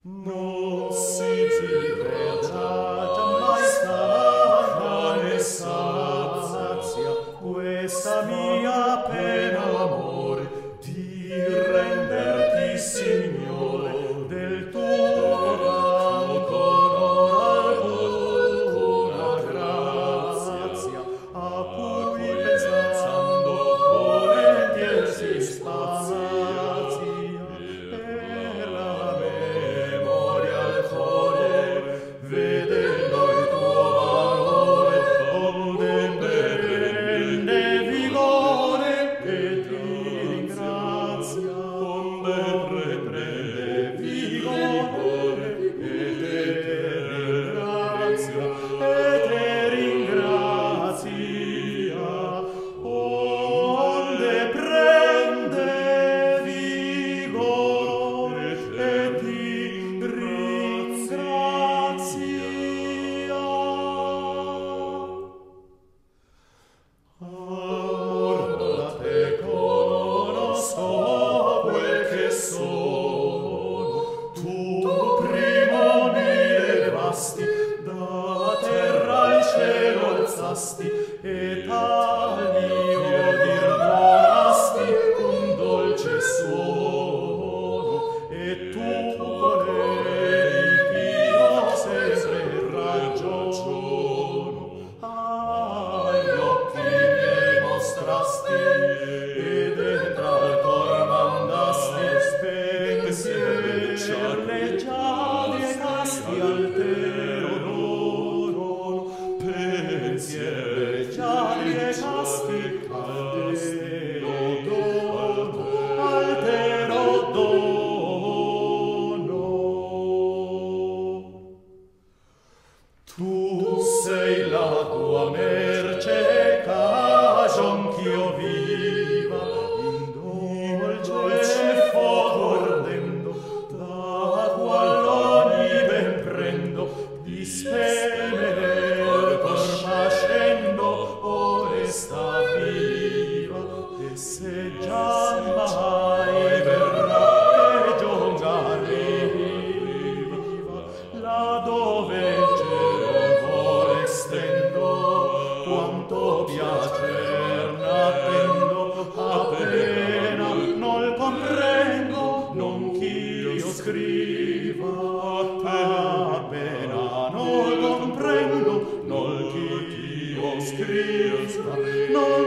Non si vedrà mai sarà né sazia questa mia pena, amore, di renderti signore del tuo ramo con alcuna grazia, a cui pensando volentieri si spazia. Vedendo il tuo valore, onde prende vigore e ti ringrazia, onde prende vigore e ti ringrazia, onde prende vigore e ti Ora te conosco quel che sono, tu primo mi levasti, da terra al cielo alzasti, e tal mio dir donasti un dolce suono, e tu volevi ch'io sempre ragiono. Ed entra al cor mandasti pensier leggiadri e casti altero dono, pensier leggiadri e casti altero dono. Tu sei la tua merce, cagion ch'io viva in dolce fuoco ardendo, da qual ogni ben prendo di spemere cor fascendo, ore sta viva, e se già mai verrà che giunga arriva, là dove il cielo vuole stendo, quanto piacer n'attendo, appena non comprendo, non ch'io scriva, appena non comprendo, non ch'io scriva, non